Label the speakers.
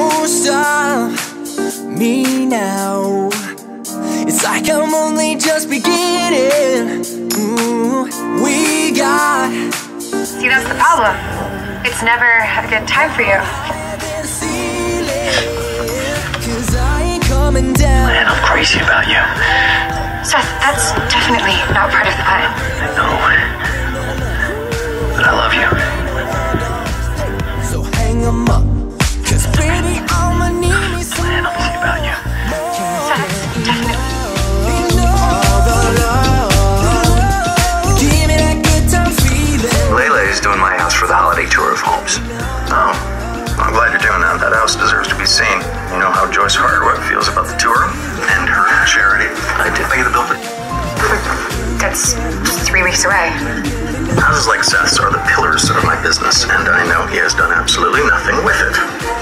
Speaker 1: most of me now. It's like I'm only just beginning. We got.
Speaker 2: See, that's the problem. It's never a good time for you.
Speaker 3: Man, I'm crazy about you.
Speaker 2: Seth, that's definitely not part of the plan.
Speaker 3: I know. But I love you.
Speaker 1: So hang 'em up, 'cause baby, I'ma need me some.
Speaker 3: Man, I'm crazy about you.
Speaker 2: Seth, definitely.
Speaker 3: Layeth is doing my house for the holiday tour of homes. Oh, I'm glad you're doing that. That house deserves to be seen. You know how Joyce Hardwick feels about the tour and her charity. I did pay the bill for.
Speaker 2: That's 3 weeks away.
Speaker 3: Houses like Seth's are the pillars of my business, and I know he has done absolutely nothing with it.